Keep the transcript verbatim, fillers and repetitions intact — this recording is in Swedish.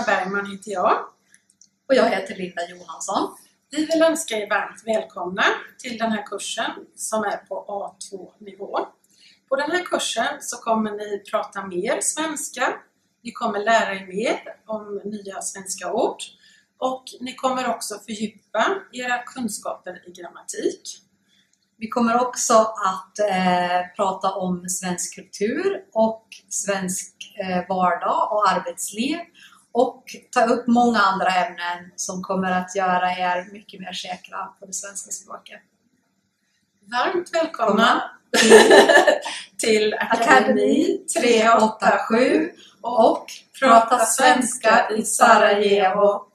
Anna Bergman heter jag. Och jag heter Linda Johansson. Vi vill önska er varmt välkomna till den här kursen som är på A två nivå. På den här kursen så kommer ni prata mer svenska. Ni kommer lära er mer om nya svenska ord. Och ni kommer också fördjupa era kunskaper i grammatik. Vi kommer också att eh, prata om svensk kultur och svensk eh, vardag och arbetsliv. Och ta upp många andra ämnen som kommer att göra er mycket mer säkra på det svenska språket. Varmt välkomna till, till Akademi tre åtta sju och Prata svenska i Sarajevo.